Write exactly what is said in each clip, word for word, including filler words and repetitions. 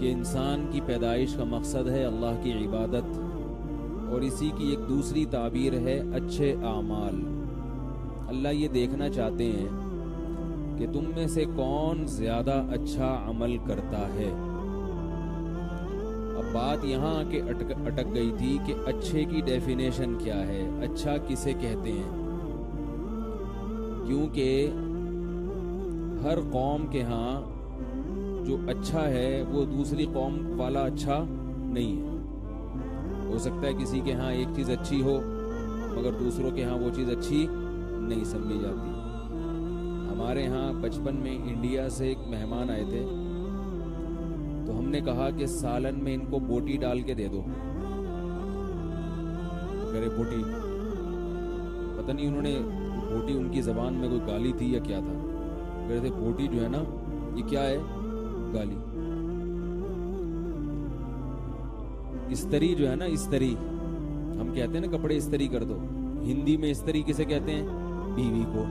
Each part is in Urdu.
کہ انسان کی پیدائش کا مقصد ہے اللہ کی عبادت، اور اسی کی ایک دوسری تعبیر ہے اچھے اعمال۔ اللہ یہ دیکھنا چاہتے ہیں کہ تم میں سے کون زیادہ اچھا عمل کرتا ہے۔ اب بات یہاں آ کے اٹک گئی تھی کہ اچھے کی ڈیفینیشن کیا ہے، اچھا کسے کہتے ہیں، کیونکہ ہر قوم کے ہاں جو اچھا ہے وہ دوسری قوم والا اچھا نہیں ہے۔ ہو سکتا ہے کسی کے ہاں ایک چیز اچھی ہو مگر دوسروں کے ہاں وہ چیز اچھی نہیں سمجھی جاتی۔ ہمارے ہاں بچپن میں انڈیا سے ایک مہمان آئے تھے تو ہم نے کہا کہ سالن میں ان کو بوٹی ڈال کے دے دو۔ کرے بوٹی، پتہ نہیں انہوں نے بوٹی ان کی زبان میں کوئی گالی تھی یا کیا تھا، کہہ رہے تھے بوٹی جو ہے نا یہ کیا ہے، گالی۔ استری جو ہے نا، استری ہم کہتے ہیں نا کپڑے استری کر دو، ہندی میں استری کسے کہتے ہیں، بیوی کو۔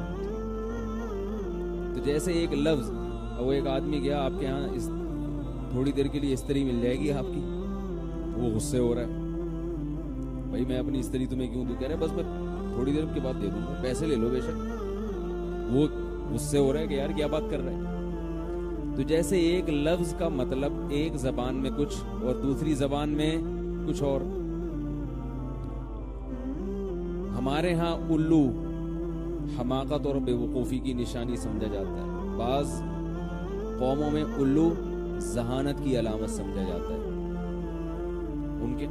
تو جیسے ایک لفظ، وہ ایک آدمی گیا آپ کے ہاں، اس تھوڑی دیر کے لیے استری مل جائے گی آپ کی، وہ غصے ہو رہا ہے، بھائی میں اپنی استری تمہیں کیوں دوں، کہہ رہے بس میں تھوڑی دیر کے بعد دے دوں گا، پیسے لے لو بے شک۔ وہ غصے ہو رہا ہے کہ یار کیا بات کر رہا ہے۔ تو جیسے ایک لفظ کا مطلب ایک زبان میں کچھ اور دوسری زبان میں کچھ اور۔ ہمارے ہاں الو حماقت اور بے وقوفی کی نشانی سمجھا جاتا ہے، بعض قوموں میں الو ذہانت کی علامت سمجھا جاتا ہے۔ ان کے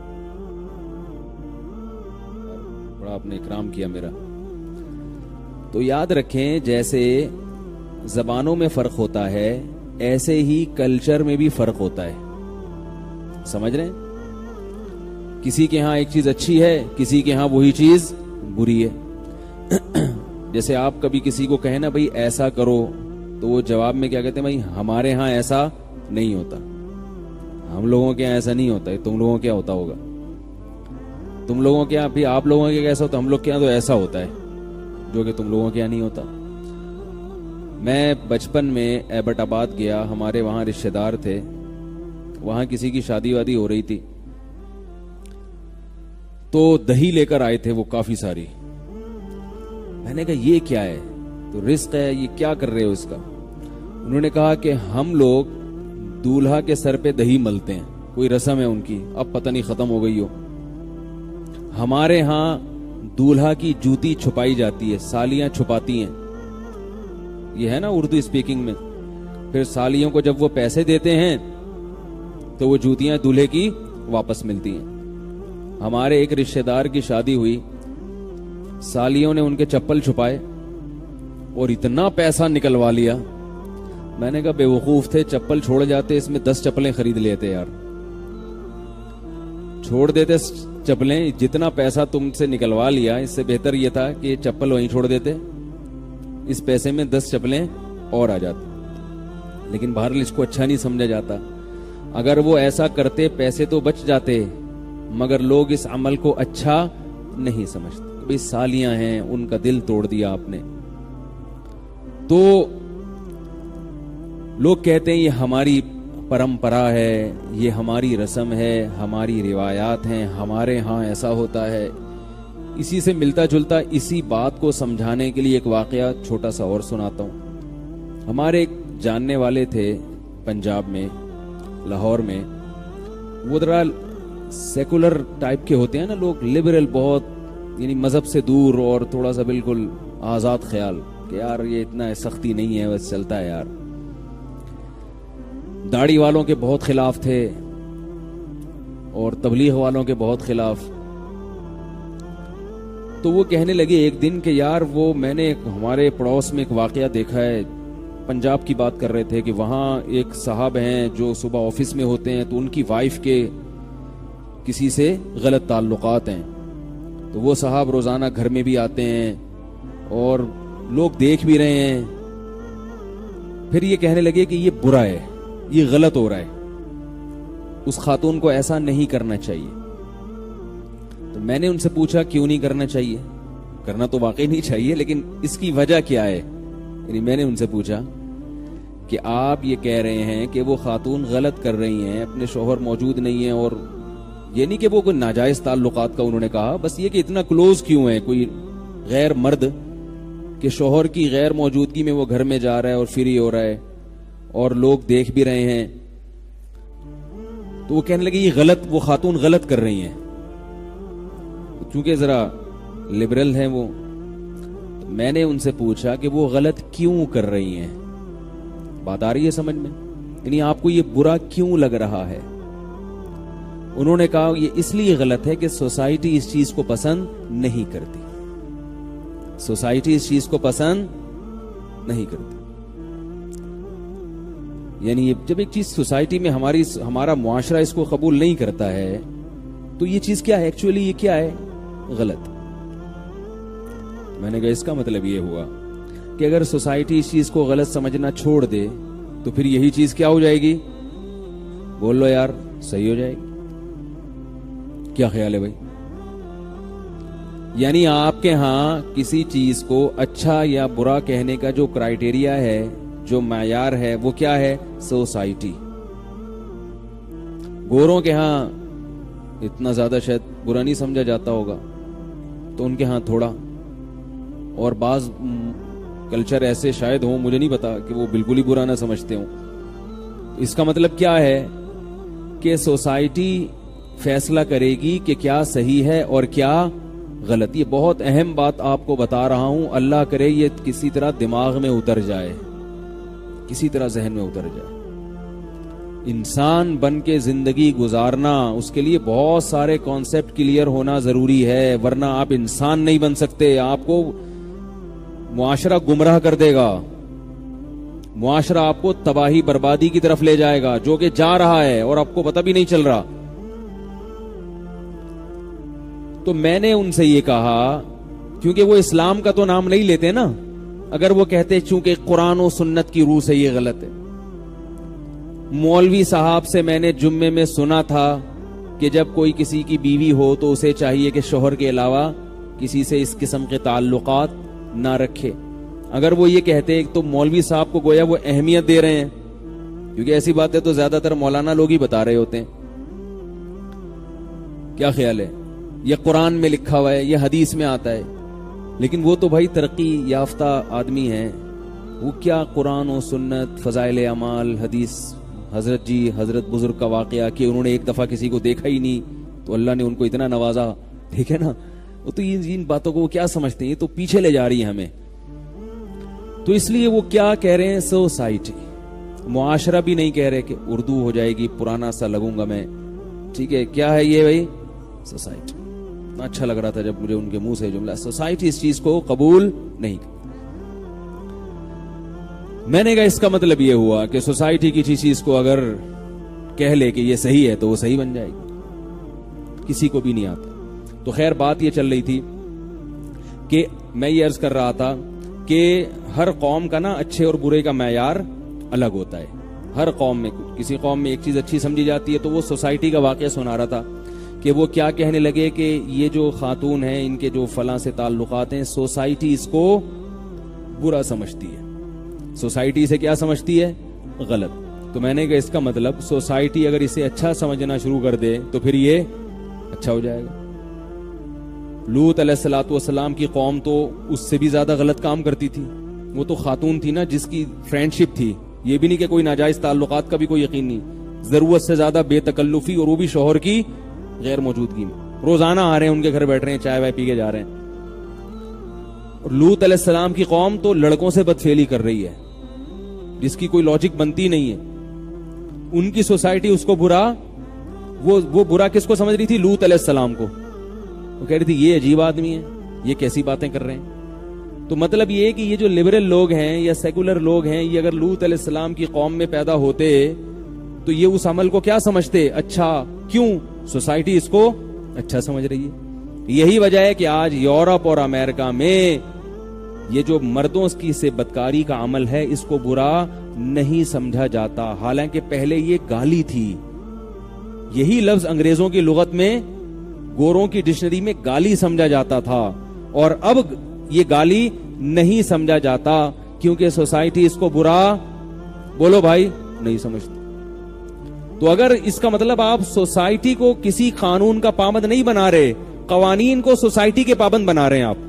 بڑا اپنے اکرام کیا میرا۔ تو یاد رکھیں جیسے زبانوں میں فرق ہوتا ہے ایسے ہی کلچر میں بھی فرق ہوتا ہے، سمجھ رہے ہیں؟ کسی کے ہاں ایک چیز اچھی ہے، کسی کے ہاں وہی چیز بری ہے۔ جیسے آپ کبھی کسی کو کہیں نا بھائی ایسا کرو، تو وہ جواب میں کیا کہتے ہیں، بھائی ہمارے ہاں ایسا نہیں ہوتا، ہم لوگوں کے ہاں ایسا نہیں ہوتا ہے، تم لوگوں کے ہوتا ہوگا، تم لوگوں کے یہاں بھی آپ لوگوں کے کیسا ہوتا، ہم لوگ کے یہاں تو ایسا ہوتا ہے جو کہ تم لوگوں کے یہاں نہیں ہوتا۔ میں بچپن میں ایبٹ آباد گیا، ہمارے وہاں رشتہ دار تھے، وہاں کسی کی شادی وادی ہو رہی تھی، تو دہی لے کر آئے تھے وہ کافی ساری۔ میں نے کہا یہ کیا ہے، تو رزق ہے، یہ کیا کر رہے ہو اس کا؟ انہوں نے کہا کہ ہم لوگ دولہا کے سر پہ دہی ملتے ہیں، کوئی رسم ہے ان کی، اب پتہ نہیں ختم ہو گئی ہو۔ ہمارے ہاں دولہا کی جوتی چھپائی جاتی ہے، سالیاں چھپاتی ہیں، یہ ہے نا اردو اسپیکنگ میں۔ پھر سالیوں کو جب وہ پیسے دیتے ہیں تو وہ جوتیاں دولہے کی واپس ملتی ہیں۔ ہمارے ایک رشتہ دار کی شادی ہوئی، سالیوں نے ان کے چپل چھپائے اور اتنا پیسہ نکلوا لیا۔ میں نے کہا بے وقوف تھے، چپل چھوڑ جاتے، اس میں دس چپلیں خرید لیتے یار، چھوڑ دیتے چپلیں، جتنا پیسہ تم سے نکلوا لیا اس سے بہتر یہ تھا کہ یہ چپل وہیں چھوڑ دیتے، اس پیسے میں دس چپلیں اور آ جاتی۔ لیکن بہرحال اس کو اچھا نہیں سمجھا جاتا۔ اگر وہ ایسا کرتے پیسے تو بچ جاتے، مگر لوگ اس عمل کو اچھا نہیں سمجھتے۔ بھئی سالیاں ہیں، ان کا دل توڑ دیا آپ نے۔ تو لوگ کہتے ہیں یہ ہماری پرمپرا ہے، یہ ہماری رسم ہے، ہماری روایات ہیں، ہمارے ہاں ایسا ہوتا ہے۔ اسی سے ملتا جلتا اسی بات کو سمجھانے کے لیے ایک واقعہ چھوٹا سا اور سناتا ہوں۔ ہمارے ایک جاننے والے تھے پنجاب میں، لاہور میں، وہ ذرا سیکولر ٹائپ کے ہوتے ہیں نا لوگ، لبرل بہت، یعنی مذہب سے دور اور تھوڑا سا بالکل آزاد خیال کہ یار یہ اتنا سختی نہیں ہے، بس چلتا ہے یار۔ داڑھی والوں کے بہت خلاف تھے اور تبلیغ والوں کے بہت خلاف۔ تو وہ کہنے لگے ایک دن کہ یار وہ میں نے ہمارے پڑوس میں ایک واقعہ دیکھا ہے، پنجاب کی بات کر رہے تھے کہ وہاں ایک صاحب ہیں جو صبح آفس میں ہوتے ہیں تو ان کی وائف کے کسی سے غلط تعلقات ہیں، تو وہ صاحب روزانہ گھر میں بھی آتے ہیں اور لوگ دیکھ بھی رہے ہیں۔ پھر یہ کہنے لگے کہ یہ برا ہے، یہ غلط ہو رہا ہے، اس خاتون کو ایسا نہیں کرنا چاہیے۔ تو میں نے ان سے پوچھا کیوں نہیں کرنا چاہیے؟ کرنا تو واقعی نہیں چاہیے، لیکن اس کی وجہ کیا ہے؟ یعنی میں نے ان سے پوچھا کہ آپ یہ کہہ رہے ہیں کہ وہ خاتون غلط کر رہی ہیں, اپنے شوہر موجود نہیں ہیں, اور یہ نہیں کہ وہ کوئی ناجائز تعلقات کا انہوں نے کہا, بس یہ کہ اتنا کلوز کیوں ہے کوئی غیر مرد کہ شوہر کی غیر موجودگی میں وہ گھر میں جا رہا ہے اور فری ہو رہا ہے اور لوگ دیکھ بھی رہے ہیں. تو وہ کہنے لگے یہ غلط, وہ خاتون غلط کر رہی ہیں. چونکہ ذرا لبرل ہیں وہ, میں نے ان سے پوچھا کہ وہ غلط کیوں کر رہی ہیں. بات آ رہی ہے سمجھ میں؟ یعنی آپ کو یہ برا کیوں لگ رہا ہے؟ انہوں نے کہا یہ اس لیے غلط ہے کہ سوسائٹی اس چیز کو پسند نہیں کرتی. سوسائٹی اس چیز کو پسند نہیں کرتی. یعنی جب ایک چیز سوسائٹی میں ہماری ہمارا معاشرہ اس کو قبول نہیں کرتا ہے تو یہ چیز کیا ہے ایکچولی, یہ کیا ہے؟ غلط. میں نے کہا اس کا مطلب یہ ہوا کہ اگر سوسائٹی اس چیز کو غلط سمجھنا چھوڑ دے تو پھر یہی چیز کیا ہو جائے گی؟ بول لو یار, صحیح ہو جائے گی. کیا خیال ہے بھائی؟ یعنی آپ کے ہاں کسی چیز کو اچھا یا برا کہنے کا جو کرائیٹیریا ہے, جو معیار ہے, وہ کیا ہے؟ سوسائٹی. گوروں کے ہاں اتنا زیادہ شاید برا نہیں سمجھا جاتا ہوگا, تو ان کے ہاں تھوڑا, اور بعض کلچر ایسے شاید ہوں, مجھے نہیں پتا, کہ وہ بالکل ہی برا نہ سمجھتے ہوں. اس کا مطلب کیا ہے کہ سوسائٹی فیصلہ کرے گی کہ کیا صحیح ہے اور کیا غلط. یہ بہت اہم بات آپ کو بتا رہا ہوں, اللہ کرے یہ کسی طرح دماغ میں اتر جائے, کسی طرح ذہن میں اتر جائے. انسان بن کے زندگی گزارنا, اس کے لیے بہت سارے کانسیپٹ کلیئر ہونا ضروری ہے, ورنہ آپ انسان نہیں بن سکتے. آپ کو معاشرہ گمراہ کر دے گا, معاشرہ آپ کو تباہی بربادی کی طرف لے جائے گا, جو کہ جا رہا ہے اور آپ کو پتہ بھی نہیں چل رہا. تو میں نے ان سے یہ کہا, کیونکہ وہ اسلام کا تو نام نہیں لیتے نا, اگر وہ کہتے چونکہ قرآن و سنت کی روح سے یہ غلط ہے. مولوی صاحب سے میں نے جمعے میں سنا تھا کہ جب کوئی کسی کی بیوی ہو تو اسے چاہیے کہ شوہر کے علاوہ کسی سے اس قسم کے تعلقات نہ رکھے. اگر وہ یہ کہتے تو مولوی صاحب کو گویا وہ اہمیت دے رہے ہیں, کیونکہ ایسی باتیں تو زیادہ تر مولانا لوگ ہی بتا رہے ہوتے ہیں. کیا خیال ہے؟ یہ قرآن میں لکھا ہوا ہے, یہ حدیث میں آتا ہے, لیکن وہ تو بھائی ترقی یافتہ آدمی ہیں, وہ کیا قرآن و سنت, فضائل اعمال, حدیث, حضرت جی حضرت بزرگ کا واقعہ کہ انہوں نے ایک دفعہ کسی کو دیکھا ہی نہیں تو اللہ نے ان کو اتنا نوازا. ٹھیک ہے نا, وہ تو ان باتوں کو وہ کیا سمجھتے ہیں, یہ تو پیچھے لے جا رہی ہے ہمیں. تو اس لیے وہ کیا کہہ رہے ہیں؟ سوسائٹی. معاشرہ بھی نہیں کہہ رہے کہ اردو ہو جائے گی, پرانا سا لگوں گا میں. ٹھیک ہے, کیا ہے یہ بھائی؟ سوسائٹی. اچھا لگ رہا تھا جب مجھے ان کے منہ سے جملہ, سوسائٹی اس چیز کو قبول نہیں. میں نے کہا اس کا مطلب یہ ہوا کہ سوسائٹی کسی چیز کو اگر کہہ لے کہ یہ صحیح ہے تو وہ صحیح بن جائے گی, کسی کو بھی نہیں آتا. تو خیر بات یہ چل رہی تھی کہ میں یہ عرض کر رہا تھا کہ ہر قوم کا نا اچھے اور برے کا معیار الگ ہوتا ہے. ہر قوم میں, کسی قوم میں ایک چیز اچھی سمجھی جاتی ہے. تو وہ سوسائٹی کا واقعہ سنا رہا تھا کہ وہ کیا کہنے لگے کہ یہ جو خاتون ہیں, ان کے جو فلاں سے تعلقات ہیں, سوسائٹی اس کو برا سمجھتی ہے. سوسائٹی اسے کیا سمجھتی ہے؟ غلط. تو میں نے کہا اس کا مطلب سوسائٹی اگر اسے اچھا سمجھنا شروع کر دے تو پھر یہ اچھا ہو جائے گا. لوط علیہ الصلوۃ والسلام کی قوم تو اس سے بھی زیادہ غلط کام کرتی تھی. وہ تو خاتون تھی نا جس کی فرینڈ شپ تھی, یہ بھی نہیں کہ کوئی ناجائز تعلقات کا بھی کوئی یقین نہیں, ضرورت سے زیادہ بے تکلفی, اور وہ بھی شوہر کی غیر موجودگی میں. روزانہ آ رہے ہیں ان کے گھر, بیٹھ رہے ہیں, چائے وائے پی کے جا رہے ہیں. اور لوط علیہ السلام کی قوم تو لڑکوں سے بدفعلی کر رہی ہے جس کی کوئی لاجک بنتی نہیں ہے. ان کی سوسائٹی اس کو برا, وہ وہ برا کس کو سمجھ رہی تھی؟ لوط علیہ السلام کو. وہ کہہ رہی تھی یہ عجیب آدمی ہے, یہ کیسی باتیں کر رہے ہیں. تو مطلب یہ ہے کہ یہ جو لبرل لوگ ہیں یا سیکولر لوگ ہیں, یہ اگر لوط علیہ السلام کی قوم میں پیدا ہوتے تو یہ اس عمل کو کیا سمجھتے؟ اچھا. کیوں؟ سوسائٹی اس کو اچھا سمجھ رہی ہے. یہی وجہ ہے کہ آج یورپ اور امریکہ میں یہ جو مردوں کی سے بدکاری کا عمل ہے, اس کو برا نہیں سمجھا جاتا, حالانکہ پہلے یہ گالی تھی. یہی لفظ انگریزوں کی لغت میں, گوروں کی ڈکشنری میں گالی سمجھا جاتا تھا, اور اب یہ گالی نہیں سمجھا جاتا کیونکہ سوسائٹی اس کو برا بولو بھائی, نہیں سمجھتے. تو اگر اس کا مطلب آپ سوسائٹی کو کسی قانون کا پابند نہیں بنا رہے, قوانین کو سوسائٹی کے پابند بنا رہے ہیں آپ.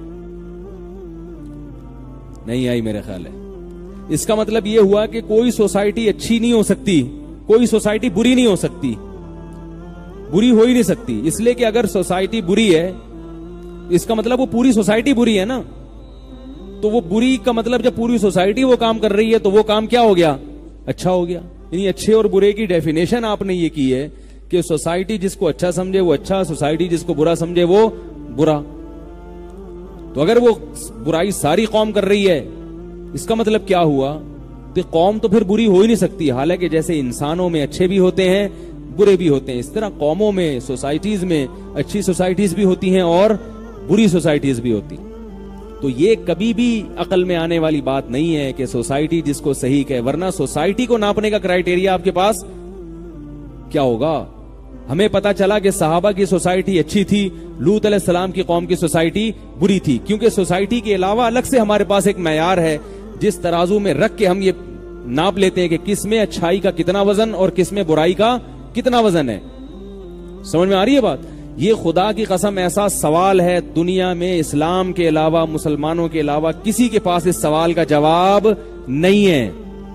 نہیں آئی میرے خیال ہے. اس کا مطلب یہ ہوا کہ کوئی سوسائٹی اچھی نہیں ہو سکتی, کوئی سوسائٹی بری نہیں ہو سکتی, بری ہو ہی نہیں سکتی. اس لیے کہ اگر سوسائٹی بری ہے اس کا مطلب وہ پوری سوسائٹی بری ہے نا. تو وہ بری کا مطلب جب پوری سوسائٹی وہ کام کر رہی ہے تو وہ کام کیا ہو گیا؟ اچھا ہو گیا. یعنی اچھے اور برے کی ڈیفینیشن آپ نے یہ کی ہے کہ سوسائٹی جس کو اچھا سمجھے وہ اچھا, سوسائٹی جس کو برا سمجھے وہ برا. تو اگر وہ برائی ساری قوم کر رہی ہے اس کا مطلب کیا ہوا؟ تو قوم تو پھر بری ہو ہی نہیں سکتی. حالانکہ جیسے انسانوں میں اچھے بھی ہوتے ہیں برے بھی ہوتے ہیں, اس طرح قوموں میں, سوسائٹیز میں اچھی سوسائٹیز بھی ہوتی ہیں اور بری سوسائٹیز بھی ہوتی. تو یہ کبھی بھی عقل میں آنے والی بات نہیں ہے کہ سوسائٹی جس کو صحیح کہے, ورنہ سوسائٹی کو ناپنے کا کرائیٹیریا آپ کے پاس کیا ہوگا؟ ہمیں پتا چلا کہ صحابہ کی سوسائٹی اچھی تھی, لوط علیہ السلام کی قوم کی سوسائٹی بری تھی, کیونکہ سوسائٹی کے علاوہ الگ سے ہمارے پاس ایک معیار ہے جس ترازو میں رکھ کے ہم یہ ناپ لیتے ہیں کہ کس میں اچھائی کا کتنا وزن اور کس میں برائی کا کتنا وزن ہے. سمجھ میں آ رہی ہے بات؟ یہ خدا کی قسم ایسا سوال ہے دنیا میں اسلام کے علاوہ, مسلمانوں کے علاوہ کسی کے پاس اس سوال کا جواب نہیں ہے.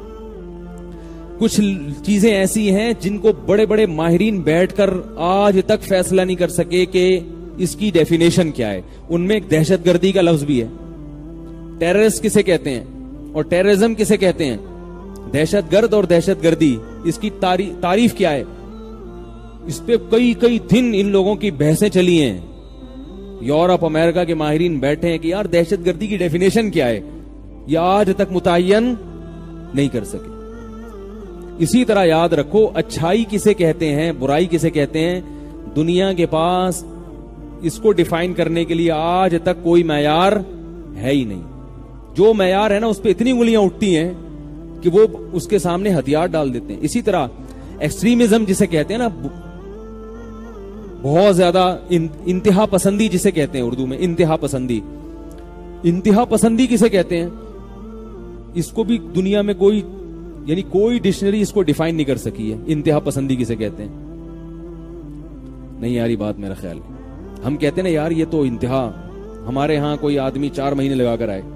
کچھ چیزیں ایسی ہیں جن کو بڑے بڑے ماہرین بیٹھ کر آج تک فیصلہ نہیں کر سکے کہ اس کی ڈیفینیشن کیا ہے. ان میں ایک دہشت گردی کا لفظ بھی ہے. ٹیررسٹ کسے کہتے ہیں اور ٹیررزم کسے کہتے ہیں؟ دہشت گرد اور دہشت گردی, اس کی تعریف کیا ہے؟ اس پہ کئی کئی دن ان لوگوں کی بحثیں چلی ہیں. یورپ امریکہ کے ماہرین بیٹھے ہیں کہ یار دہشت گردی کی ڈیفینیشن کیا ہے, یہ آج تک متعین نہیں کر سکے. اسی طرح یاد رکھو اچھائی کسے کہتے ہیں, برائی کسے کہتے ہیں, دنیا کے پاس اس کو ڈیفائن کرنے کے لیے آج تک کوئی معیار ہے ہی نہیں. جو معیار ہے نا اس پہ اتنی انگلیاں اٹھتی ہیں کہ وہ اس کے سامنے ہتھیار ڈال دیتے ہیں. اسی طرح ایکسٹریمزم جسے کہتے ہیں نا, بہت زیادہ انتہا پسندی جسے کہتے ہیں اردو میں, انتہا پسندی. انتہا پسندی کسے کہتے ہیں؟ اس کو بھی دنیا میں کوئی یعنی کوئی ڈکشنری اس کو ڈیفائن نہیں کر سکی ہے. انتہا پسندی کسے کہتے ہیں؟ نہیں یاری بات میرا خیال. ہم کہتے ہیں نا یار یہ تو انتہا, ہمارے ہاں کوئی آدمی چار مہینے لگا کر آئے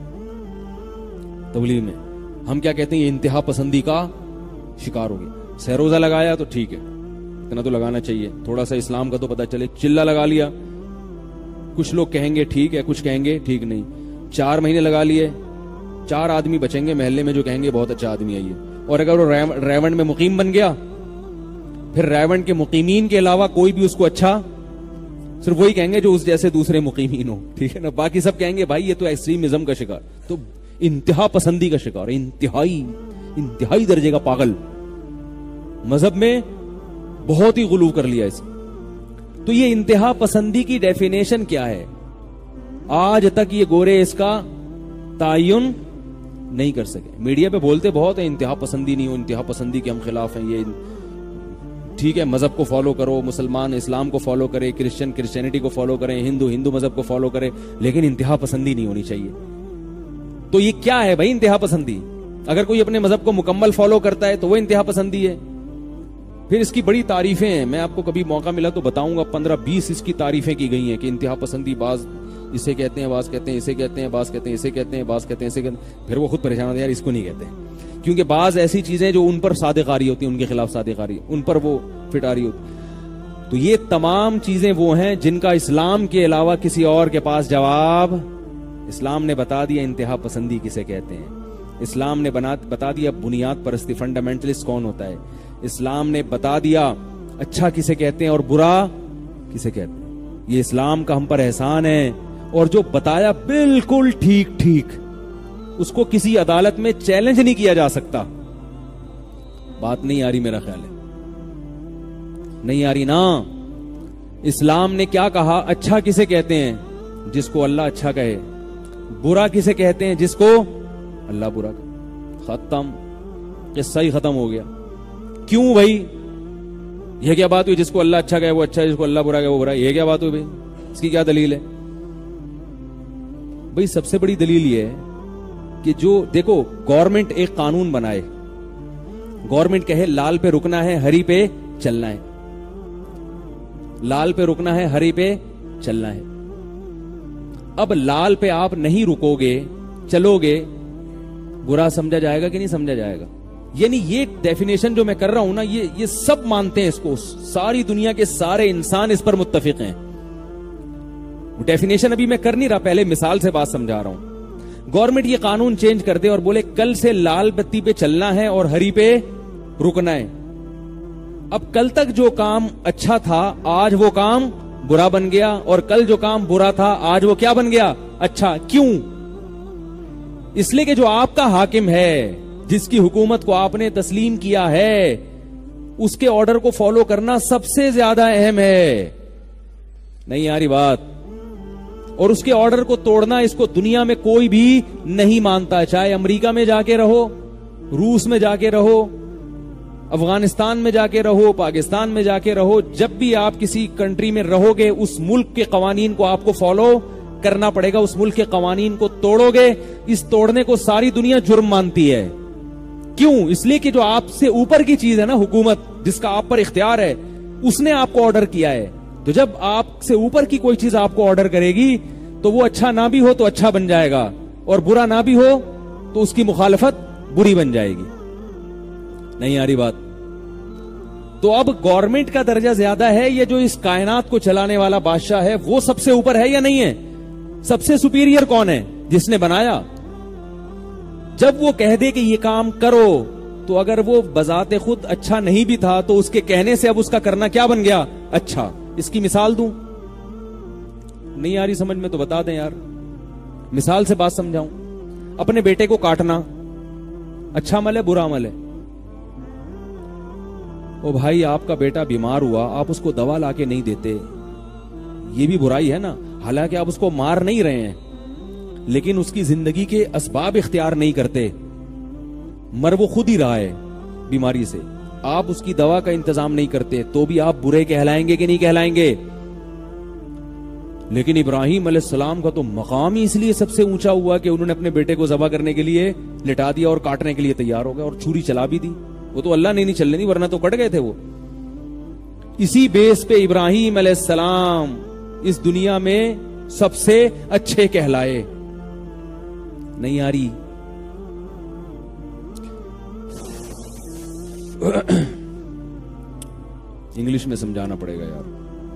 تبلیغ میں, ہم کیا کہتے ہیں یہ انتہا پسندی کا شکار ہو گیا. سہ روزہ لگایا تو ٹھیک ہے, اتنا تو لگانا چاہیے, تھوڑا سا اسلام کا تو پتا چلے. چلا لگا لیا, کچھ لوگ کہیں گے ٹھیک ہے, کچھ کہیں گے ٹھیک نہیں. چار مہینے لگا لیے, چار آدمی بچیں گے محلے میں جو کہیں گے بہت اچھا آدمی ہے یہ. اور اگر وہ ریونڈ میں مقیم بن گیا پھر ریونڈ کے مقیمین کے علاوہ کوئی بھی اس کو اچھا, صرف وہی کہیں گے جو اس جیسے دوسرے مقیمین ہو, ٹھیک ہے نا. باقی سب کہیں گے بھائی یہ تو ایکسٹریمزم کا شکار, تو انتہا پسندی کا شکار, انتہائی انتہائی درجے کا پاگل. مذہب میں بہت ہی غلو کر لیا اس. تو یہ انتہا پسندی کی ڈیفینیشن کیا ہے؟ آج تک یہ گورے اس کا تعین نہیں کر سکے. میڈیا پہ بولتے بہت ہیں انتہا پسندی نہیں ہو, انتہا پسندی کے ہم خلاف ہیں. یہ ٹھیک ہے, مذہب کو فالو کرو, مسلمان اسلام کو فالو کرے, کرسچن کرسچینٹی کو فالو کریں, ہندو ہندو مذہب کو فالو کرے, لیکن انتہا پسندی نہیں ہونی چاہیے. تو یہ کیا ہے بھائی انتہا پسندی؟ اگر کوئی اپنے مذہب کو مکمل فالو کرتا ہے تو وہ انتہا پسندی ہے. پھر اس کی بڑی تعریفیں ہیں, میں آپ کو کبھی موقع ملا تو بتاؤں گا. پندرہ بیس اس کی تعریفیں کی گئی ہیں کہ انتہا پسندی بعض اسے کہتے ہیں, بعض کہتے ہیں اسے کہتے ہیں, بعض کہتے ہیں اسے کہتے ہیں, بعض کہتے ہیں اسے کہتے ہیں. پھر وہ خود پریشان ہوتے ہیں یار اس کو نہیں کہتے, کیونکہ بعض ایسی چیزیں جو ان پر صادق آ رہی ہوتی ہیں ان کے خلاف صادق آ رہی ہے, ان پر وہ فٹ آ رہی ہوتی. تو یہ تمام چیزیں وہ ہیں جن کا اسلام کے علاوہ کسی اور کے پاس جواب. اسلام نے بتا دیا انتہا پسندی کسے کہتے ہیں. اسلام نے بتا دیا بنیاد پرستی, فنڈامنٹلسٹ کون ہوتا ہے. اسلام نے بتا دیا اچھا کسے کہتے ہیں اور برا کسے کہتے ہیں. یہ اسلام کا ہم پر احسان ہے. اور جو بتایا بالکل ٹھیک ٹھیک, اس کو کسی عدالت میں چیلنج نہیں کیا جا سکتا. بات نہیں آ رہی میرا خیال ہے, نہیں آ رہی نا. اسلام نے کیا کہا, اچھا کسے کہتے ہیں جس کو اللہ اچھا کہے, برا کسے کہتے ہیں جس کو اللہ برا کہے. ختم, قصہ ہی ختم ہو گیا. کیوں بھائی یہ کیا بات ہوئی, جس کو اللہ اچھا کہے وہ اچھا ہے, جس کو اللہ برا کہے وہ برا, یہ کیا بات ہوئی بھائی, اس کی کیا دلیل ہے بھائی؟ سب سے بڑی دلیل یہ ہے کہ جو دیکھو گورنمنٹ ایک قانون بنائے, گورنمنٹ کہے لال پہ رکنا ہے ہری پہ چلنا ہے، لال پہ رکنا ہے ہری پہ چلنا ہے. اب لال پہ آپ نہیں رکو گے چلو گے برا سمجھا جائے گا کہ نہیں سمجھا جائے گا؟ یعنی یہ ڈیفینیشن جو میں کر رہا ہوں نا یہ یہ سب مانتے ہیں اس کو، ساری دنیا کے سارے انسان اس پر متفق ہیں. ڈیفینیشن ابھی میں کر نہیں رہا، پہلے مثال سے بات سمجھا رہا ہوں. گورنمنٹ یہ قانون چینج کر دے اور بولے کل سے لال بتی پہ چلنا ہے اور ہری پہ رکنا ہے. اب کل تک جو کام اچھا تھا آج وہ کام برا بن گیا، اور کل جو کام برا تھا آج وہ کیا بن گیا؟ اچھا. کیوں؟ اس لیے کہ جو آپ کا حاکم ہے، جس کی حکومت کو آپ نے تسلیم کیا ہے، اس کے آرڈر کو فالو کرنا سب سے زیادہ اہم ہے. نہیں آ رہی بات؟ اور اس کے آرڈر کو توڑنا اس کو دنیا میں کوئی بھی نہیں مانتا، چاہے امریکہ میں جا کے رہو، روس میں جا کے رہو، افغانستان میں جا کے رہو، پاکستان میں جا کے رہو. جب بھی آپ کسی کنٹری میں رہو گے اس ملک کے قوانین کو آپ کو فالو کرنا پڑے گا. اس ملک کے قوانین کو توڑو گے، اس توڑنے کو ساری دنیا جرم مانتی ہے. کیوں؟ اس لیے کہ جو آپ سے اوپر کی چیز ہے نا، حکومت جس کا آپ پر اختیار ہے، اس نے آپ کو آرڈر کیا ہے. تو جب آپ سے اوپر کی کوئی چیز آپ کو آرڈر کرے گی تو وہ اچھا نہ بھی ہو تو اچھا بن جائے گا، اور برا نہ بھی ہو تو اس کی مخالفت بری بن جائے گی. نہیں آ رہی بات؟ تو اب گورنمنٹ کا درجہ زیادہ ہے یا جو اس کائنات کو چلانے والا بادشاہ ہے وہ سب سے اوپر ہے یا نہیں ہے؟ سب سے سپیریئر کون ہے؟ جس نے بنایا. جب وہ کہہ دے کہ یہ کام کرو تو اگر وہ بذات خود اچھا نہیں بھی تھا تو اس کے کہنے سے اب اس کا کرنا کیا بن گیا؟ اچھا. اس کی مثال دوں؟ نہیں آ رہی سمجھ میں تو بتا دیں یار، مثال سے بات سمجھاؤں. اپنے بیٹے کو کاٹنا اچھا عمل ہے برا عمل ہے؟ او بھائی آپ کا بیٹا بیمار ہوا، آپ اس کو دوا لا کے نہیں دیتے، یہ بھی برائی ہے نا. حالانکہ آپ اس کو مار نہیں رہے ہیں لیکن اس کی زندگی کے اسباب اختیار نہیں کرتے، مر وہ خود ہی رہا ہے بیماری سے، آپ اس کی دوا کا انتظام نہیں کرتے، تو بھی آپ برے کہلائیں گے کہ نہیں کہلائیں گے؟ لیکن ابراہیم علیہ السلام کا تو مقام ہی اس لیے سب سے اونچا ہوا کہ انہوں نے اپنے بیٹے کو ذبح کرنے کے لیے لٹا دیا اور کاٹنے کے لیے تیار ہو گئے اور چھری چلا بھی دی. وہ تو اللہ نے نہیں چلنے دی ورنہ تو کٹ گئے تھے وہ. اسی بیس پہ ابراہیم علیہ السلام اس دنیا میں سب سے اچھے کہلائے. نہیں آ رہی؟ انگلش میں سمجھانا پڑے گا یار.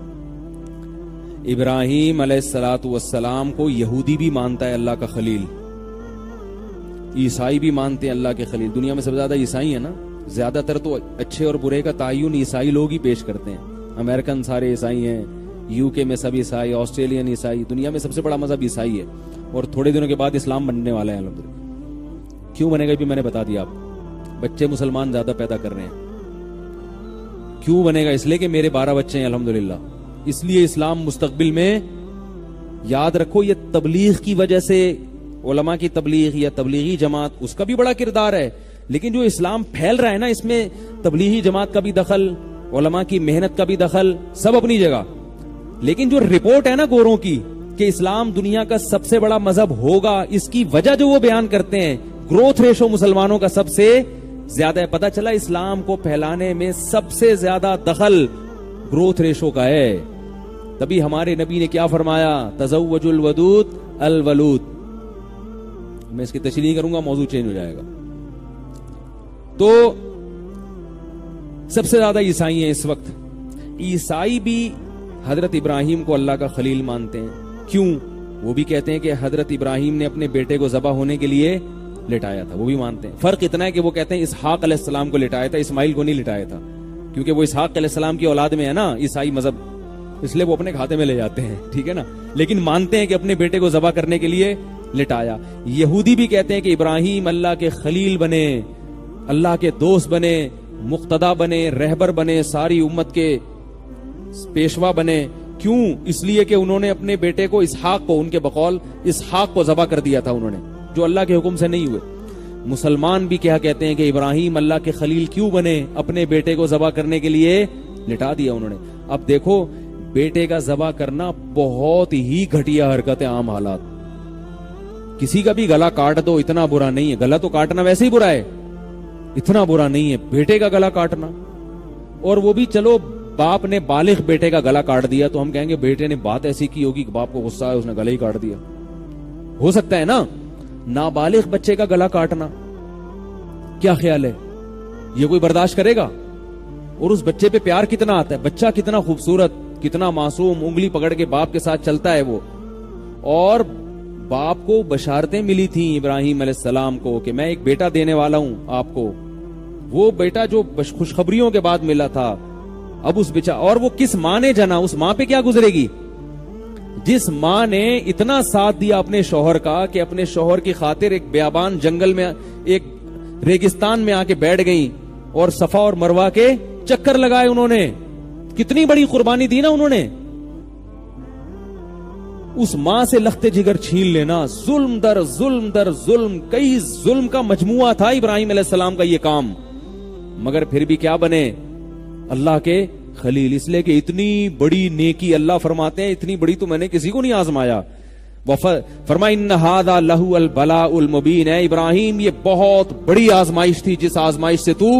ابراہیم علیہ الصلوۃ والسلام کو یہودی بھی مانتا ہے اللہ کا خلیل، عیسائی بھی مانتے ہیں اللہ کے خلیل. دنیا میں سب سے زیادہ عیسائی ہیں نا، زیادہ تر تو اچھے اور برے کا تعین عیسائی لوگ ہی پیش کرتے ہیں. امریکن سارے عیسائی ہیں، یو کے میں سب عیسائی، آسٹریلین عیسائی، دنیا میں سب سے بڑا مذہب عیسائی ہے. اور تھوڑے دنوں کے بعد اسلام بننے والا ہے الحمدللہ. کیوں بنے گا بھی میں نے بتا دیا آپ کو. بچے مسلمان زیادہ پیدا کر رہے ہیں. کیوں بنے گا؟ اس لیے کہ میرے بارہ بچے ہیں الحمدللہ. اس لیے اسلام مستقبل میں، یاد رکھو، یہ تبلیغ کی وجہ سے، علماء کی تبلیغ یا تبلیغی جماعت اس کا بھی بڑا کردار ہے، لیکن جو اسلام پھیل رہا ہے نا اس میں تبلیغی جماعت کا بھی دخل، علماء کی محنت کا بھی دخل، سب اپنی جگہ. لیکن جو رپورٹ ہے نا گوروں کی کہ اسلام دنیا کا سب سے بڑا مذہب ہوگا، اس کی وجہ جو وہ بیان کرتے ہیں، گروتھ ریشو مسلمانوں کا سب سے زیادہ ہے. پتہ چلا اسلام کو پھیلانے میں سب سے زیادہ دخل گروتھ ریشو کا ہے. تبھی ہمارے نبی نے کیا فرمایا؟ تزوج الودود الولود. میں اس کی تشریح نہیں کروں گا، موضوع چینج ہو جائے گا. تو سب سے زیادہ عیسائی ہیں اس وقت. عیسائی بھی حضرت ابراہیم کو اللہ کا خلیل مانتے ہیں. کیوں؟ وہ بھی کہتے ہیں کہ حضرت ابراہیم نے اپنے بیٹے کو ذبح ہونے کے لیے لٹایا تھا. وہ بھی مانتے ہیں. فرق اتنا ہے کہ وہ کہتے ہیں اسحاق علیہ السلام کو لٹایا تھا، اسماعیل کو نہیں لٹایا تھا، کیونکہ وہ اسحاق علیہ السلام کی اولاد میں ہے نا عیسائی مذہب، اس لیے وہ اپنے کھاتے میں لے جاتے ہیں. ٹھیک ہے نا؟ لیکن مانتے ہیں کہ اپنے بیٹے کو ذبح کرنے کے لیے لٹایا. یہودی بھی کہتے ہیں کہ ابراہیم اللہ کے خلیل بنے، اللہ کے دوست بنے، مقتدا بنے، رہبر بنے، ساری امت کے پیشوا بنے. کیوں؟ اس لیے کہ انہوں نے اپنے بیٹے کو اسحاق کو، ان کے بقول اسحاق کو ذبح کر دیا تھا انہوں نے، جو اللہ کے حکم سے نہیں ہوئے. مسلمان بھی کیا کہتے ہیں کہ ابراہیم اللہ کے خلیل کیوں بنے؟ اپنے بیٹے کو ذبح کرنے کے لیے لٹا دیا انہوں نے. اب دیکھو بیٹے کا ذبح کرنا بہت ہی گھٹیا حرکت ہے. عام حالات کسی کا بھی گلا کاٹ دو اتنا برا نہیں ہے. گلا تو کاٹنا ویسے ہی برا ہے، اتنا برا نہیں ہے بیٹے کا گلا کاٹنا. اور وہ بھی چلو باپ نے بالغ بیٹے کا گلا کاٹ دیا تو ہم کہیں گے بیٹے نے بات ایسی کی ہوگی کہ باپ کو غصہ ہے اس نے گلا ہی کاٹ دیا. ہو سکتا ہے نا. نابالغ بچے کا گلا کاٹنا کیا خیال ہے, یہ کوئی برداشت کرے گا؟ اور اس بچے پہ پیار کتنا آتا ہے, بچہ کتنا خوبصورت, کتنا معصوم, انگلی پکڑ کے باپ کے ساتھ چلتا ہے وہ. اور باپ کو بشارتیں ملی تھیں ابراہیم علیہ السلام کو کہ میں ایک بیٹا دینے والا ہوں آپ کو. وہ بیٹا جو خوشخبریوں کے بعد ملا تھا, اب اس بچہ, اور وہ کس ماں نے جنا, اس ماں پہ کیا گزرے گی؟ جس ماں نے اتنا ساتھ دیا اپنے شوہر کا کہ اپنے شوہر کی خاطر ایک بیابان جنگل میں, ایک ریگستان میں آ کے بیٹھ گئی اور صفا اور مروہ کے چکر لگائے انہوں نے. کتنی بڑی قربانی دی نا انہوں نے. اس ماں سے لخت جگر چھین لینا, ظلم در ظلم در ظلم, کئی ظلم کا مجموعہ تھا ابراہیم علیہ السلام کا یہ کام. مگر پھر بھی کیا بنے؟ اللہ کے خلیل. اس لیے کہ اتنی بڑی نیکی, اللہ فرماتے ہیں اتنی بڑی تو میں نے کسی کو نہیں آزمایا. فرمایا ان ھذا لہو البلاء المبین, ہے ابراہیم یہ بہت بڑی آزمائش تھی جس آزمائش سے تو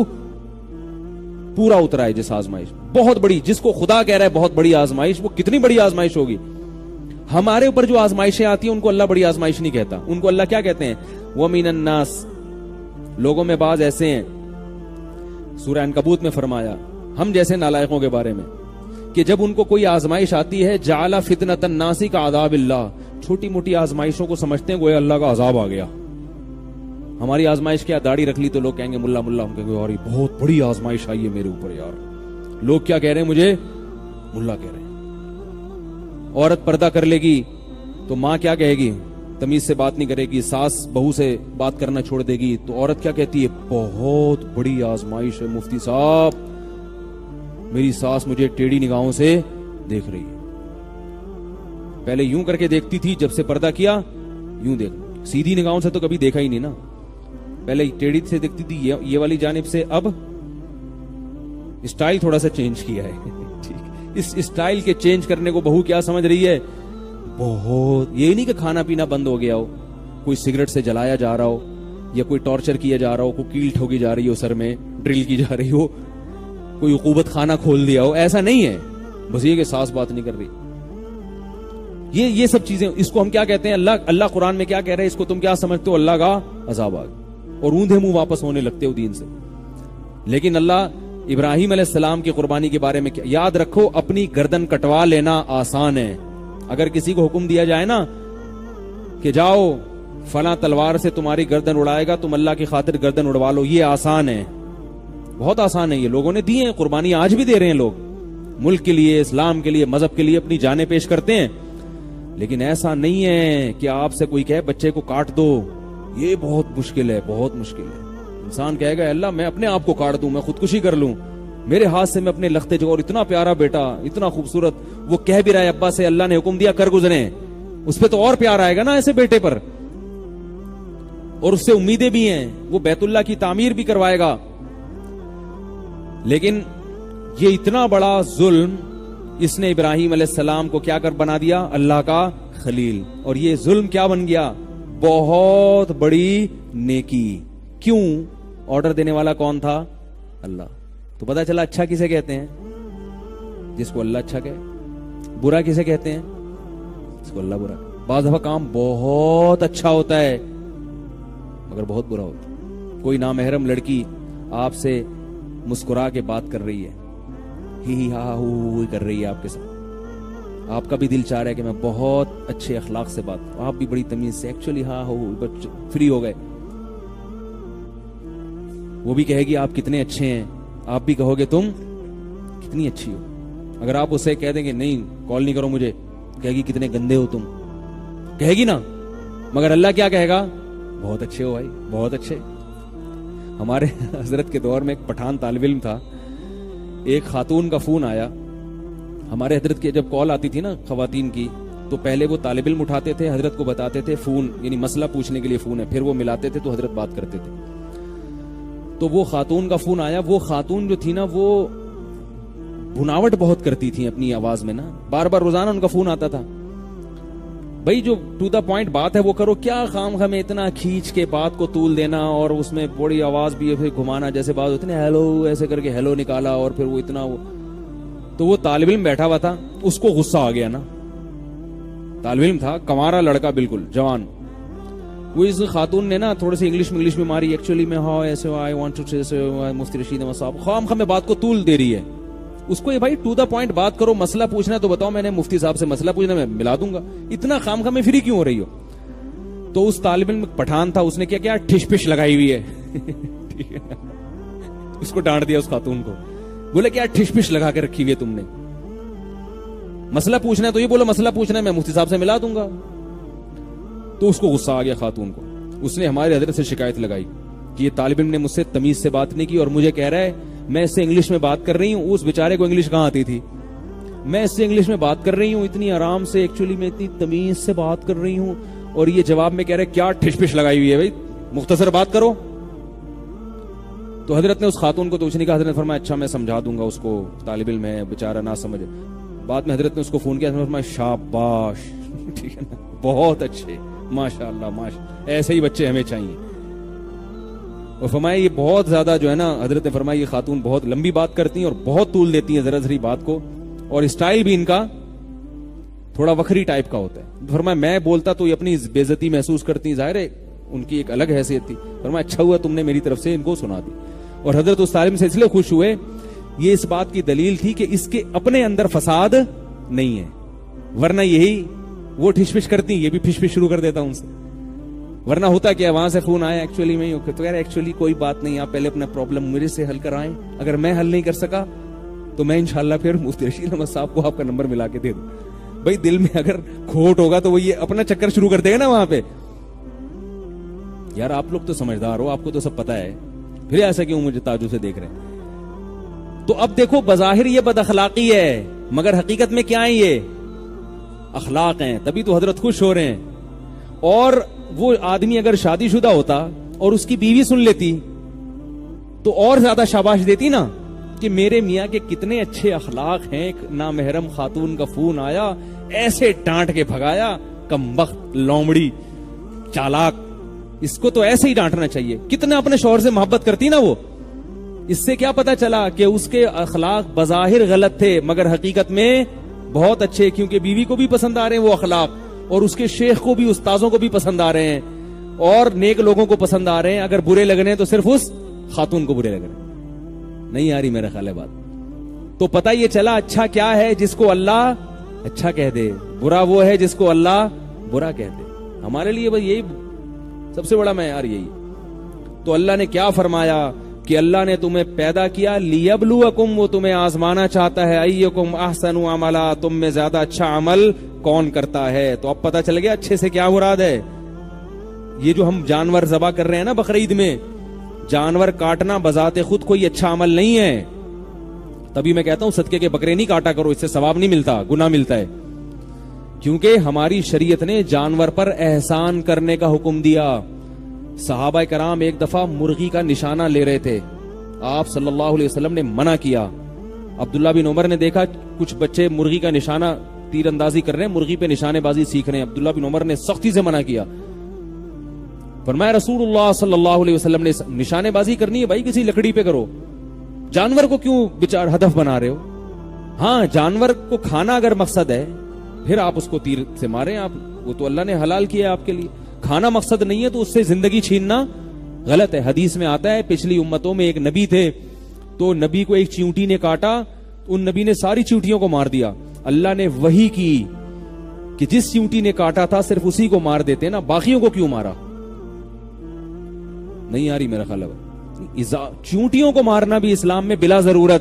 پورا اترا ہے. جس آزمائش بہت بڑی, جس کو خدا کہہ رہا ہے بہت بڑی آزمائش, وہ کتنی بڑی آزمائش ہوگی. ہمارے اوپر جو آزمائشیں آتی ہیں ان کو اللہ بڑی آزمائش نہیں کہتا, ان کو اللہ کیا کہتے ہیں؟ وَمِنَ النَّاسِ, لوگوں میں بعض ایسے ہیں. سورہ عنکبوت میں فرمایا ہم جیسے نالائقوں کے بارے میں کہ جب ان کو کوئی آزمائش آتی ہے جعل فتنۃ الناس کعذاب اللہ, چھوٹی موٹی آزمائشوں کو سمجھتے ہیں گویا اللہ کا عذاب آ گیا. ہماری آزمائش کیا, داڑھی رکھ لی تو لوگ کہیں گے ملا ملا, ہم کہیں گے یار یہ بہت بڑی آزمائش آئی ہے میرے اوپر یار. لوگ کیا کہہ رہے ہیں مجھے؟ ملا کہہ رہے ہیں. عورت پردہ کر لے گی تو ماں کیا کہے گی؟ تمیز سے بات نہیں کرے گی. ساس بہو سے بات کرنا چھوڑ دے گی تو عورت کیا کہتی ہے؟ بہت بڑی آزمائش ہے مفتی صاحب, میری ساس مجھے ٹیڑھی نگاہوں سے دیکھ رہی ہے. پہلے یوں کر کے دیکھتی تھی, جب سے پردہ کیا یوں دیکھ, سیدھی نگاہوں سے تو کبھی دیکھا ہی نہیں نا. پہلے ٹیڑھی سے دیکھتی تھی یہ والی جانب سے, اب اسٹائل تھوڑا سا چینج کیا ہے. اس اسٹائل کے چینج کرنے کو بہو کیا سمجھ رہی ہے؟ بہت. یہ نہیں کہ کھانا پینا بند ہو گیا ہو, کوئی سگریٹ سے جلایا جا رہا ہو, یا کوئی ٹارچر کیا جا رہا ہو, کوئی کیل ٹھوکی جا رہی ہو, سر میں ڈرل کی جا رہی ہو, کوئی عقوبت خانہ کھول دیا ہو, ایسا نہیں ہے. بس یہ کہ ساس بات نہیں کر رہی. یہ یہ سب چیزیں, اس کو ہم کیا کہتے ہیں؟ اللہ اللہ قرآن میں کیا کہہ رہے ہیں؟ اس کو تم کیا سمجھتے ہو؟ اللہ کا عذاب آ گیا, اور اوندھے منہ واپس ہونے لگتے ہو دین سے. لیکن اللہ ابراہیم علیہ السلام کی قربانی کے بارے میں کیا, یاد رکھو اپنی گردن کٹوا لینا آسان ہے. اگر کسی کو حکم دیا جائے نا کہ جاؤ فلاں تلوار سے تمہاری گردن اڑائے گا, تم اللہ کی خاطر گردن اڑوا لو, یہ آسان ہے, بہت آسان ہے. یہ لوگوں نے دی ہیں قربانی, آج بھی دے رہے ہیں لوگ, ملک کے لیے, اسلام کے لیے, مذہب کے لیے اپنی جانیں پیش کرتے ہیں. لیکن ایسا نہیں ہے کہ آپ سے کوئی کہے بچے کو کاٹ دو, یہ بہت مشکل ہے, بہت مشکل ہے. انسان کہے گا اللہ میں اپنے آپ کو کاٹ دوں, میں خودکشی کر لوں, میرے ہاتھ سے میں اپنے لختے جو, اور اتنا پیارا بیٹا, اتنا خوبصورت, وہ کہہ بھی رہا ہے ابا سے اللہ نے حکم دیا کر گزرے, اس پہ تو اور پیار آئے گا نا ایسے بیٹے پر, اور اس سے امیدیں بھی ہیں, وہ بیت اللہ کی تعمیر بھی کروائے گا. لیکن یہ اتنا بڑا ظلم اس نے ابراہیم علیہ السلام کو کیا کر بنا دیا؟ اللہ کا خلیل. اور یہ ظلم کیا بن گیا؟ بہت بڑی نیکی. کیوں؟ آرڈر دینے والا کون تھا؟ اللہ. تو پتا چلا اچھا کسے کہتے ہیں؟ جس کو اللہ اچھا کہے. برا کسے کہتے ہیں؟ جس کو اللہ برا. بعض دفعہ کام بہت اچھا ہوتا ہے مگر بہت برا ہوتا ہے. کوئی نامحرم لڑکی آپ سے مسکرا کے بات کر رہی ہے, ہی ہا ہو کر رہی ہے آپ کے ساتھ, آپ کا بھی دل چاہ رہا ہے کہ میں بہت اچھے اخلاق سے بات کروں, آپ بھی بڑی تمیز سے, ایکچولی ہاں ہو فری ہو گئے. وہ بھی کہے گی آپ کتنے اچھے ہیں, آپ بھی کہو گے تم کتنی اچھی ہو. اگر آپ اسے کہہ دیں گے نہیں کال نہیں کرو مجھے, کہے گی کتنے گندے ہو تم, کہے گی نا. مگر اللہ کیا کہے گا؟ بہت اچھے ہو بھائی, بہت اچھے. ہمارے حضرت کے دور میں ایک پٹھان طالب علم تھا, ایک خاتون کا فون آیا. ہمارے حضرت کی جب کال آتی تھی نا خواتین کی, تو پہلے وہ طالب علم اٹھاتے تھے, حضرت کو بتاتے تھے فون, یعنی مسئلہ پوچھنے کے لیے فون ہے, پھر وہ ملاتے تھے تو حضرت بات کرتے تھے. تو وہ خاتون کا فون آیا. وہ خاتون جو تھی نا وہ بناوٹ بہت کرتی تھی اپنی آواز میں نا, بار بار روزانہ ان کا فون آتا تھا. بھائی جو ٹو دا پوائنٹ بات ہے وہ کرو, کیا خام خام اتنا کھینچ کے بات کو طول دینا اور اس میں بڑی آواز بھی پھر گھمانا, جیسے بات ہوتی ہے ہیلو ایسے کر کے ہیلو نکالا اور پھر وہ اتنا وہ. تو وہ طالب علم بیٹھا ہوا تھا, اس کو غصہ آ گیا نا, طالب علم تھا کنوارا لڑکا بالکل جوان, وہ اس خاتون نے نا تھوڑی سی انگلش میں انگلش میں ماری, ایکچولی میں ہاں ایسے آئی وانٹ ٹو سے مفتی رشید احمد صاحب خام خام میں بات کو طول دے رہی ہے. اس کو یہ بھائی ٹو دا پوائنٹ بات کرو, مسئلہ پوچھنا ہے تو بتاؤ, میں نے مفتی صاحب سے مسئلہ پوچھنا میں ملا دوں گا, اتنا خام خام میں فری کیوں ہو رہی ہو. تو اس طالب علم پٹھان تھا, اس نے کیا کیا ٹھش پش لگائی ہوئی ہے اس کو ڈانٹ دیا اس خاتون کو, بولے کیا ٹھش پش لگا کے رکھی ہوئی ہے تم نے, مسئلہ پوچھنا ہے تو یہ بولو مسئلہ پوچھنا ہے میں مفتی صاحب سے ملا دوں گا. تو اس کو غصہ آ گیا خاتون کو, اس نے ہمارے حضرت سے شکایت لگائی کہ یہ طالب علم نے مجھ سے تمیز سے بات نہیں کی اور مجھے کہہ رہا ہے میں اس سے انگلش میں بات کر رہی ہوں. اس بیچارے کو انگلش کہاں آتی تھی, میں اس سے انگلش میں بات کر رہی ہوں اتنی آرام سے, ایکچولی میں اتنی تمیز سے بات کر رہی ہوں, اور یہ جواب میں کہہ رہے کیا ٹھش پش لگائی ہوئی ہے, بھائی مختصر بات کرو. تو حضرت نے اس خاتون کو تو اس نے کہا, حضرت نے فرمایا اچھا میں سمجھا دوں گا اس کو, طالب علم ہے بیچارہ نہ سمجھے. بعد میں حضرت نے اس کو فون کیا, فرمایا شاباش ٹھیک ہے نا, بہت اچھے ماشاء اللہ ماشاء ایسے ہی بچے ہمیں چاہیے. اور فرمایا یہ بہت زیادہ جو ہے نا, حضرت نے فرمایا یہ خاتون بہت لمبی بات کرتی ہیں اور بہت طول دیتی ہیں ذرا ذری بات کو, اور اسٹائل بھی ان کا تھوڑا وکھری ٹائپ کا ہوتا ہے. فرمایا میں بولتا تو یہ اپنی بے عزتی محسوس کرتی, ظاہر ہے ان کی ایک الگ حیثیت تھی. فرمایا اچھا ہوا تم نے میری طرف سے ان کو سنا دی. اور حضرت اس طالب سے اس لیے خوش ہوئے, یہ اس بات کی دلیل تھی کہ اس کے اپنے اندر فساد نہیں ہے, ورنہ یہی وہ ٹھش پش کرتی, یہ بھی پھش پش شروع کر دیتا ان سے, ورنہ ہوتا کیا وہاں سے خون آیا ایکچولی میں, تو یار ایکچولی کوئی بات نہیں, آپ پہلے اپنا پرابلم میرے سے حل کرائیں, اگر میں حل نہیں کر سکا تو میں انشاءاللہ پھر مفتی رشید احمد صاحب کو آپ کا نمبر ملا کے دے دوں. بھائی دل میں اگر کھوٹ ہوگا تو وہ یہ اپنا چکر شروع کر دے گا نا وہاں پہ. یار آپ لوگ تو سمجھدار ہو, آپ کو تو سب پتا ہے, پھر ایسا کیوں مجھے تعجب سے دیکھ رہے ہیں. تو اب دیکھو بظاہر یہ بد اخلاقی ہے, مگر حقیقت میں کیا ہے, یہ اخلاق ہیں, تبھی تو حضرت خوش ہو رہے ہیں. اور وہ آدمی اگر شادی شدہ ہوتا اور اس کی بیوی سن لیتی تو اور زیادہ شاباش دیتی نا, کہ میرے میاں کے کتنے اچھے اخلاق ہیں, نامحرم خاتون کا فون آیا ایسے ڈانٹ کے بھگایا, کمبخت لومڑی چالاک, اس کو تو ایسے ہی ڈانٹنا چاہیے. کتنا اپنے شوہر سے محبت کرتی نا وہ. اس سے کیا پتا چلا کہ اس کے اخلاق بظاہر غلط تھے مگر حقیقت میں بہت اچھے, کیونکہ بیوی کو بھی پسند آ رہے ہیں وہ اخلاق, اور اس کے شیخ کو بھی استاذوں کو بھی پسند آ رہے ہیں, اور نیک لوگوں کو پسند آ رہے ہیں. اگر برے لگ رہے ہیں تو صرف اس خاتون کو برے لگ رہے ہیں. نہیں آ رہی میرا خیال ہے بات. تو پتہ یہ چلا اچھا کیا ہے جس کو اللہ اچھا کہہ دے, برا وہ ہے جس کو اللہ برا کہہ دے. ہمارے لیے بھائی یہی سب سے بڑا معیار یہی. تو اللہ نے کیا فرمایا کہ اللہ نے تمہیں پیدا کیا لیبلوکم, وہ تمہیں آزمانا چاہتا ہے, ایکم احسن عملا, تم میں زیادہ اچھا عمل کون کرتا ہے. تو اب پتہ چل گیا اچھے سے کیا مراد ہے. یہ جو ہم جانور ذبح کر رہے ہیں نا بقرعید میں, جانور کاٹنا بذات خود کوئی اچھا عمل نہیں ہے. تبھی میں کہتا ہوں صدقے کے بکرے نہیں کاٹا کرو, اس سے ثواب نہیں ملتا, گناہ ملتا ہے. کیونکہ ہماری شریعت نے جانور پر احسان کرنے کا حکم دیا. صحابہ کرام ایک دفعہ مرغی کا نشانہ لے رہے تھے, آپ صلی اللہ علیہ وسلم نے منع کیا. عبداللہ بن عمر نے دیکھا کچھ بچے مرغی کا نشانہ تیر اندازی کر رہے ہیں, مرغی پہ نشانے بازی سیکھ رہے ہیں. عبداللہ بن عمر نے سختی سے منع کیا. فرمایا رسول اللہ صلی اللہ علیہ وسلم نے نشانے بازی کرنی ہے بھائی کسی لکڑی پہ کرو, جانور کو کیوں بچار ہدف بنا رہے ہو. ہاں جانور کو کھانا اگر مقصد ہے پھر آپ اس کو تیر سے ماریں, آپ وہ تو اللہ نے حلال کیا ہے آپ کے لیے. کھانا مقصد نہیں ہے تو اس سے زندگی چھیننا غلط ہے. حدیث میں آتا ہے پچھلی امتوں میں ایک نبی تھے, تو نبی کو ایک چیونٹی نے کاٹا, ان نبی نے ساری چیونٹیوں کو مار دیا. اللہ نے وحی کی کہ جس چیونٹی نے کاٹا تھا صرف اسی کو مار دیتے نا, باقیوں کو کیوں مارا. نہیں آ رہی میرا خیال ہے. چیونٹیوں کو مارنا بھی اسلام میں بلا ضرورت,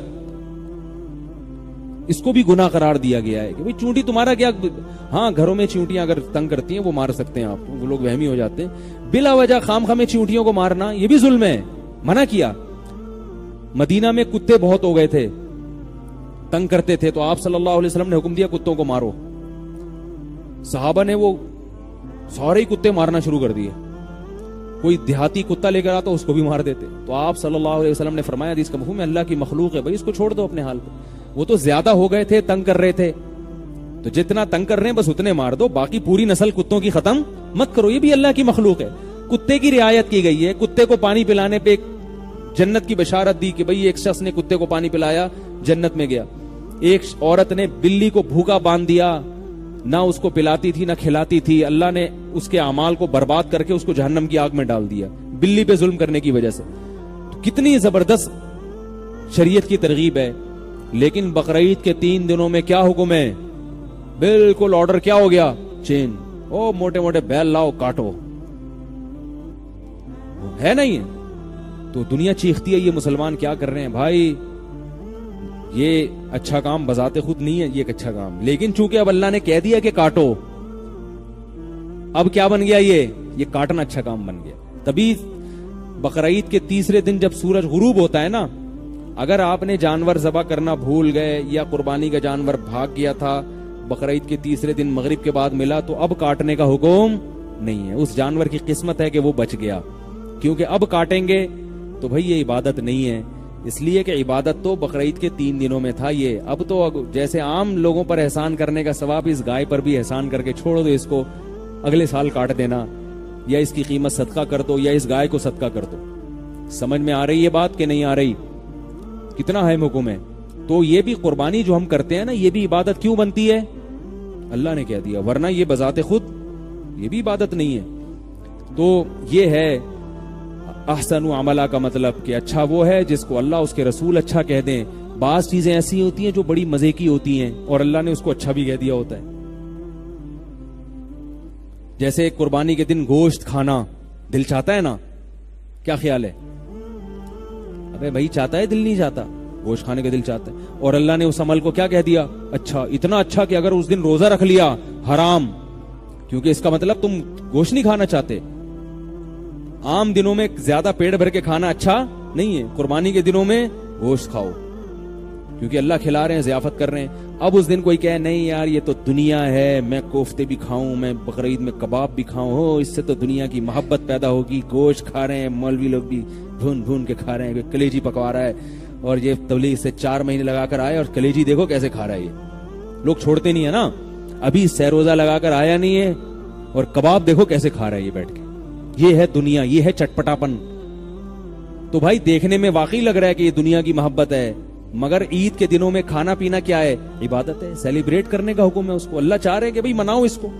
اس کو بھی گناہ قرار دیا گیا ہے کہ بھئی چونٹی تمہارا کیا. ہاں گھروں میں چونٹیاں اگر تنگ کرتی ہیں وہ مار سکتے ہیں آپ, وہ لوگ وہمی ہو جاتے ہیں. بلا وجہ خام خام چونٹیوں کو مارنا یہ بھی ظلم ہے, منع کیا. مدینہ میں کتے بہت ہو گئے تھے, تنگ کرتے تھے, تو آپ صلی اللہ علیہ وسلم نے حکم دیا کتوں کو مارو. صحابہ نے وہ سارے کتے مارنا شروع کر دیے. کوئی دیہاتی کتا لے کر آتا اس کو بھی مار دیتے. تو آپ صلی اللہ علیہ وسلم نے فرمایا حدیث کا مفہوم ہے اللہ کی مخلوق ہے بھائی اس کو چھوڑ دو اپنے حال پہ. وہ تو زیادہ ہو گئے تھے, تنگ کر رہے تھے, تو جتنا تنگ کر رہے ہیں بس اتنے مار دو، باقی پوری نسل کتوں کی ختم مت کرو. یہ بھی اللہ کی مخلوق ہے. کتے کی رعایت کی گئی ہے. کتے کو پانی پلانے پہ جنت کی بشارت دی کہ بھئی ایک شخص نے کتے کو پانی پلایا جنت میں گیا. ایک عورت نے بلی کو بھوکا باندھ دیا، نہ اس کو پلاتی تھی نہ کھلاتی تھی، اللہ نے اس کے اعمال کو برباد کر کے اس کو جہنم کی آگ میں ڈال دیا بلی پہ ظلم کرنے کی وجہ سے. تو کتنی زبردست شریعت کی ترغیب ہے. لیکن بقرعید کے تین دنوں میں کیا حکم ہے؟ بالکل آرڈر کیا ہو گیا؟ چین. او موٹے موٹے بیل لاؤ کاٹو، ہے نہیں. تو دنیا چیختی ہے یہ مسلمان کیا کر رہے ہیں بھائی. یہ اچھا کام بذات خود نہیں ہے، یہ ایک اچھا کام، لیکن چونکہ اب اللہ نے کہہ دیا کہ کاٹو، اب کیا بن گیا؟ یہ یہ کاٹنا اچھا کام بن گیا. تبھی بقرعید کے تیسرے دن جب سورج غروب ہوتا ہے نا، اگر آپ نے جانور ذبح کرنا بھول گئے یا قربانی کا جانور بھاگ گیا تھا، بقرعید کے تیسرے دن مغرب کے بعد ملا، تو اب کاٹنے کا حکم نہیں ہے. اس جانور کی قسمت ہے کہ وہ بچ گیا، کیونکہ اب کاٹیں گے تو بھئی یہ عبادت نہیں ہے. اس لیے کہ عبادت تو بقرعید کے تین دنوں میں تھا. یہ اب تو جیسے عام لوگوں پر احسان کرنے کا ثواب، اس گائے پر بھی احسان کر کے چھوڑ دو، اس کو اگلے سال کاٹ دینا، یا اس کی قیمت صدقہ کر دو، یا اس گائے کو صدقہ کر دو. سمجھ میں آ رہی ہے بات کہ نہیں آ رہی؟ کتنا اہم حکم ہے. تو یہ بھی قربانی جو ہم کرتے ہیں نا، یہ بھی عبادت کیوں بنتی ہے؟ اللہ نے کہہ دیا، ورنہ یہ بذات خود یہ بھی عبادت نہیں ہے. تو یہ ہے احسن عملہ کا مطلب کہ اچھا وہ ہے جس کو اللہ اس کے رسول اچھا کہہ دیں. بعض چیزیں ایسی ہوتی ہیں جو بڑی مزے کی ہوتی ہیں اور اللہ نے اس کو اچھا بھی کہہ دیا ہوتا ہے. جیسے قربانی کے دن گوشت کھانا دل چاہتا ہے نا، کیا خیال ہے؟ ابے بھائی چاہتا ہے، دل نہیں چاہتا؟ گوشت کھانے کا دل چاہتا ہے. اور اللہ نے اس عمل کو کیا کہہ دیا؟ اچھا. اتنا اچھا کہ اگر اس دن روزہ رکھ لیا حرام، کیونکہ اس کا مطلب تم گوشت نہیں کھانا چاہتے. عام دنوں میں زیادہ پیٹ بھر کے کھانا اچھا نہیں ہے، قربانی کے دنوں میں گوشت کھاؤ کیونکہ اللہ کھلا رہے ہیں، ضیافت کر رہے ہیں. اب اس دن کوئی کہے نہیں یار یہ تو دنیا ہے، میں کوفتے بھی کھاؤں، میں بقرعید میں کباب بھی کھاؤں، ہو اس سے تو دنیا کی محبت پیدا ہوگی. گوشت کھا رہے ہیں مولوی لوگ بھی، بھون بھون کے کھا رہے ہیں، کلیجی پکوا رہا ہے، اور یہ تبلیغ سے چار مہینے لگا کر آئے اور کلیجی دیکھو کیسے کھا رہا ہے. یہ لوگ چھوڑتے نہیں ہے نا، ابھی سہ روزہ لگا کر آیا نہیں ہے اور کباب دیکھو کیسے کھا رہا ہے یہ بیٹھ کے. یہ ہے دنیا، یہ ہے چٹپٹاپن. تو بھائی دیکھنے میں واقعی لگ رہا ہے کہ یہ دنیا کی محبت ہے، مگر عید کے دنوں میں کھانا پینا کیا ہے؟ عبادت ہے، سیلیبریٹ کرنے کا حکم ہے اس کو. اللہ چاہ رہے کہ بھئی مناؤ اس کو.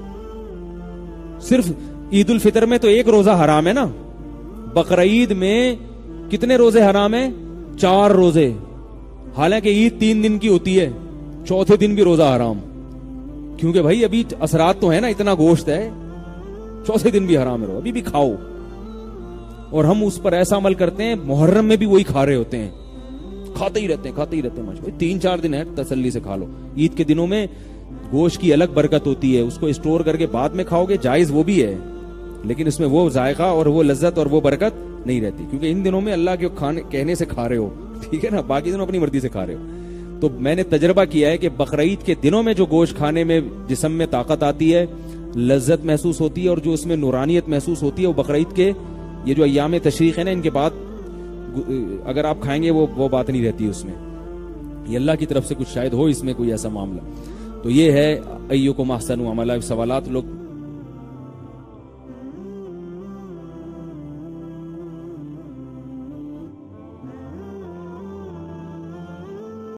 صرف عید الفطر میں تو ایک روزہ حرام ہے نا، بقرعید میں کتنے روزے حرام ہیں؟ چار روزے. حالانکہ عید تین دن کی ہوتی ہے، چوتھے دن بھی روزہ حرام، کیونکہ بھائی ابھی اثرات تو ہے نا، اتنا گوشت ہے، چوتھے دن بھی حرام ہے، ابھی بھی کھاؤ. اور ہم اس پر ایسا عمل کرتے ہیں، محرم میں بھی وہی کھا رہے ہوتے ہیں، کھاتے ہی رہتے ہیں کھاتے ہی رہتے ہیں. ماشاءاللہ تین چار دن ہے، تسلی سے کھا لو. عید کے دنوں میں گوشت کی الگ برکت ہوتی ہے، اس کو اسٹور کر کے بعد میں کھاؤ گے جائز وہ بھی ہے، لیکن اس میں وہ ذائقہ اور وہ لذت اور وہ برکت نہیں رہتی، کیونکہ ان دنوں میں اللہ کے کھانے کہنے سے کھا رہے ہو، ٹھیک ہے نا، باقی دنوں اپنی مرضی سے کھا رہے ہو. تو میں نے تجربہ کیا ہے کہ بقرعید کے دنوں میں جو گوشت کھانے میں جسم میں طاقت آتی ہے، لذت محسوس ہوتی ہے، اور جو اس میں نورانیت محسوس ہوتی ہے، وہ بقرعید کے یہ جو ایام تشریق ہے نا، ان کے بعد اگر آپ کھائیں گے وہ وہ بات نہیں رہتی اس میں. یہ اللہ کی طرف سے کچھ شاید ہو اس میں کوئی ایسا معاملہ. تو یہ ہے ایکم احسن عملا. سوالات لوگ